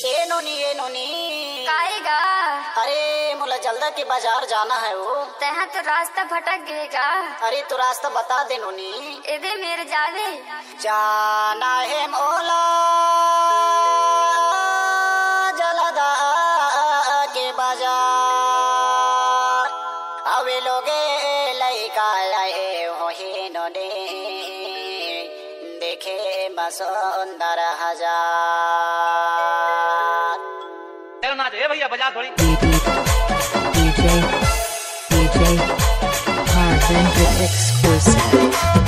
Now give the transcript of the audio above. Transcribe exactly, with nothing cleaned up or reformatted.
ए नोनी ए नोनी काएगा। अरे मुला जल्दा के बाजार जाना है वो। तहा तो रास्ता भटक गएगा। अरे तू रास्ता बता दे नोनी। इधे मेरे जावे जाना है मोला जलदा के बाजार अवे लोगे लइका लाए हो ही नोने देखे बसुंदर हजार। ना दे भैया बजा थोड़ी। D J D J Harvinder exclusive.